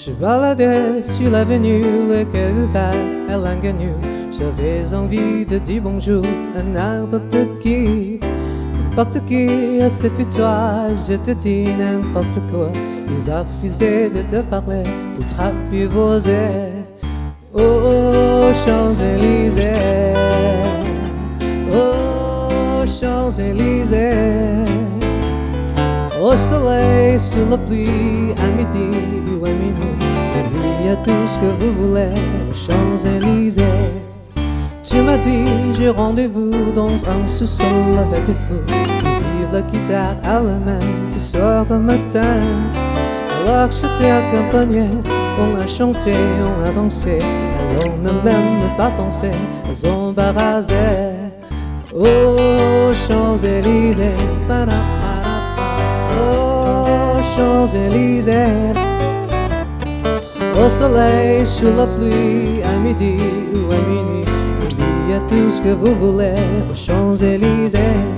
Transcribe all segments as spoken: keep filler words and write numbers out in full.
Je baladais sur l'avenue et quelque part à l'inconnu, j'avais envie de dire bonjour à n'importe qui. N'importe qui, c'est toi, je te dis n'importe quoi. Ils refusaient de te parler pour t'apprivoiser. Oh, Champs-Élysées, oh, Champs-Élysées. Au soleil, sous la pluie, à midi ou à minuit, il y a tout ce que vous voulez aux Champs-Élysées. Tu m'as dit, j'ai rendez-vous dans un sous-sol avec des fous. Ils virent la guitare à la main, tu sors le matin. Alors je t'ai accompagné, on a chanté, on a dansé. Alors on n'a même pas pensé à s'embarrasser. Oh, Champs-Élysées, oh, Champs-Élysées. Au soleil, sous la pluie, à midi ou à minuit, il y a tout ce que vous voulez aux Champs-Élysées.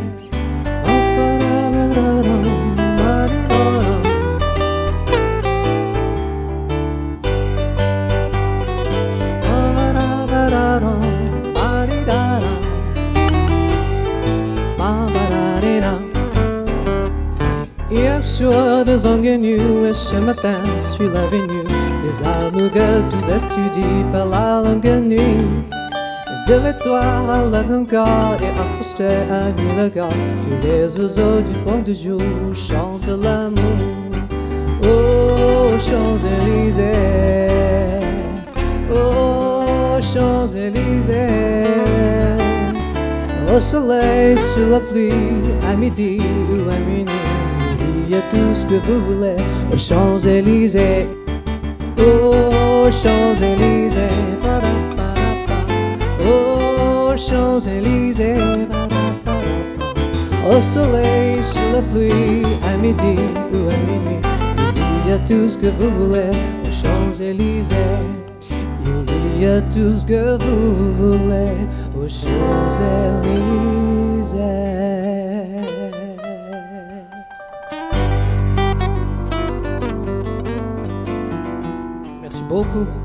Hier soir, des inconnus, et ce matin sur l'avenue, les amoureux tous étudient par la longue nuit. De l'étoile à la Concorde et accostés à Nulagard, tous les oiseaux du bon de jour chantent l'amour. Oh, Champs-Élysées, oh, Champs-Élysées. Au soleil, sur la pluie, à midi ou à minuit, il y a tout ce que vous voulez aux Champs-Élysées. Oh, Champs-Élysées, oh, Champs-Élysées. Au soleil, sur la pluie, à midi ou à minuit, il y a tout ce que vous voulez aux Champs-Élysées. Il y a tout ce que vous voulez aux Champs-Élysées. Merci beaucoup.